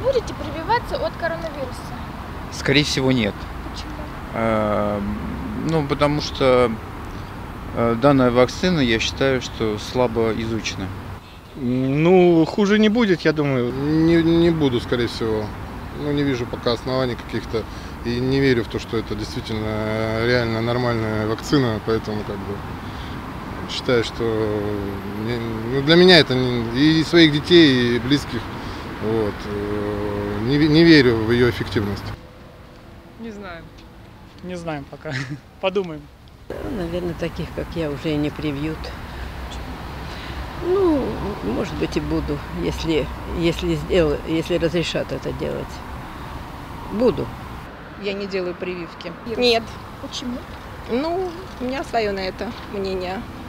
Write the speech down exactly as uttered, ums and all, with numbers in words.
будете прививаться от коронавируса? Скорее всего, нет. Почему? Э, Ну, потому что э, данная вакцина, я считаю, что слабо изучена. Ну, хуже не будет, я думаю. Не, не буду, скорее всего. Ну, не вижу пока оснований каких-то. И не верю в то, что это действительно реально нормальная вакцина. Поэтому как бы считаю, что не, ну, для меня это не, и своих детей, и близких. Вот, не, не верю в ее эффективность. Не знаю. Не знаем пока. Подумаем. Наверное, таких, как я, уже и не привьют. Ну, может быть, и буду, если, если, сделаю, если разрешат это делать. Буду. Я не делаю прививки. Нет. Почему? Ну, у меня свое на это мнение.